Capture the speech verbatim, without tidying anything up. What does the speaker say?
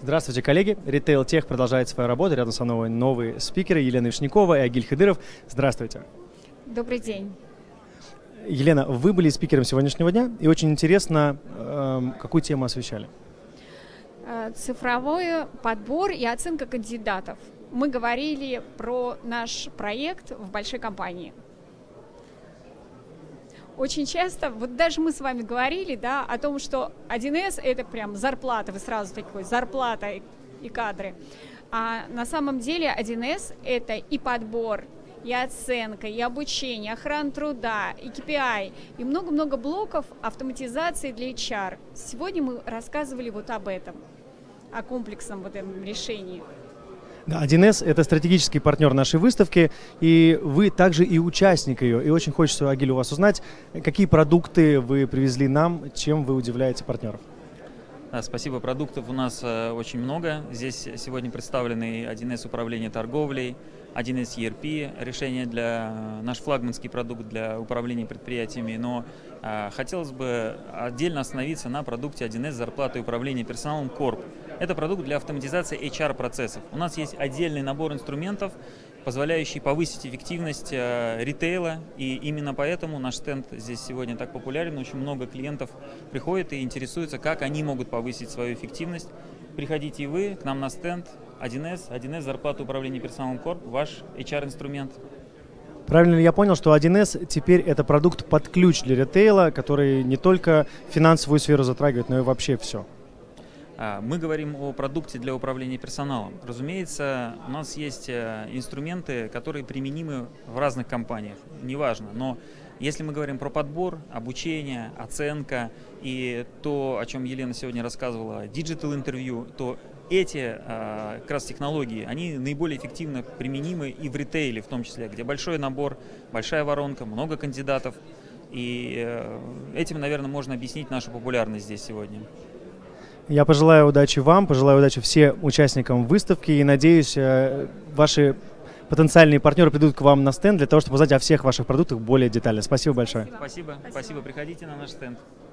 Здравствуйте, коллеги. Retail Tech продолжает свою работу. Рядом со мной новые спикеры Елена Вишнякова и Агиль Хидыров. Здравствуйте. Добрый день. Елена, вы были спикером сегодняшнего дня, и очень интересно, э, какую тему освещали? Цифровой подбор и оценка кандидатов. Мы говорили про наш проект в большой компании. Очень часто, вот даже мы с вами говорили, да, о том, что один эс это прям зарплата, вы сразу такой, зарплата и, и кадры. А на самом деле один эс это и подбор, и оценка, и обучение, охрана труда, и кей пи ай, и много-много блоков автоматизации для эйч ар. Сегодня мы рассказывали вот об этом, о комплексном вот этом решении. Да, один эс – это стратегический партнер нашей выставки, и вы также и участник ее. И очень хочется, Агиль, у вас узнать, какие продукты вы привезли нам, чем вы удивляете партнеров. Да, спасибо. Продуктов у нас э, очень много. Здесь сегодня представлены один эс управление торговлей, один эс и эр пи, решение для э, наш флагманский продукт для управления предприятиями. Но э, хотелось бы отдельно остановиться на продукте один эс зарплаты и управления персоналом Корп. Это продукт для автоматизации эйч ар процессов. У нас есть отдельный набор инструментов, позволяющий повысить эффективность э, ритейла, и именно поэтому наш стенд здесь сегодня так популярен. Очень много клиентов приходит и интересуются, как они могут повысить свою эффективность. Приходите и вы к нам на стенд один эс, один эс зарплата управления персоналом Корп, ваш эйч ар-инструмент. Правильно ли я понял, что один эс теперь это продукт под ключ для ритейла, который не только финансовую сферу затрагивает, но и вообще все? Мы говорим о продукте для управления персоналом. Разумеется, у нас есть инструменты, которые применимы в разных компаниях, неважно. Но если мы говорим про подбор, обучение, оценка и то, о чем Елена сегодня рассказывала, диджитал интервью, то эти как раз технологии, они наиболее эффективно применимы и в ритейле в том числе, где большой набор, большая воронка, много кандидатов. И этим, наверное, можно объяснить нашу популярность здесь сегодня. Я пожелаю удачи вам, пожелаю удачи всем участникам выставки и надеюсь, ваши потенциальные партнеры придут к вам на стенд для того, чтобы узнать о всех ваших продуктах более детально. Спасибо большое. Спасибо. Спасибо. Спасибо. Приходите на наш стенд.